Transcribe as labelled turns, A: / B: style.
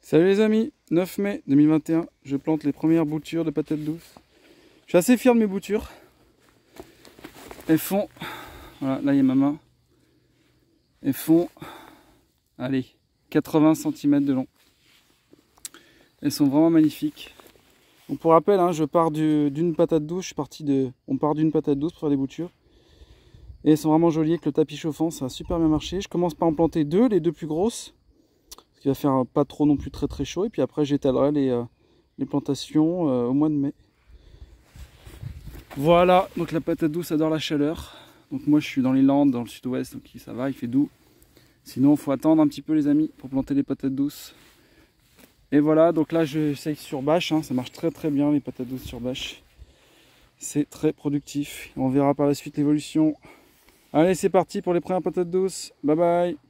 A: Salut les amis, 9 mai 2021, je plante les premières boutures de patates douces. Je suis assez fier de mes boutures. Elles font, voilà, là il y a ma main. Elles font, allez, 80 cm de long. Elles sont vraiment magnifiques. Donc pour rappel, hein, je pars d'une patate douce, on part d'une patate douce pour faire des boutures. Et elles sont vraiment jolies avec le tapis chauffant, ça a super bien marché. Je commence par en planter deux, les deux plus grosses. Parce qu'il va faire pas trop non plus très chaud. Et puis après j'étalerai les plantations au mois de mai. Voilà, donc la patate douce adore la chaleur. Donc moi je suis dans les Landes, dans le sud-ouest, donc ça va, il fait doux. Sinon il faut attendre un petit peu les amis pour planter les patates douces. Et voilà, donc là j'essaye sur bâche, hein, ça marche très bien les patates douces sur bâche. C'est très productif. On verra par la suite l'évolution. Allez, c'est parti pour les premières patates douces. Bye bye.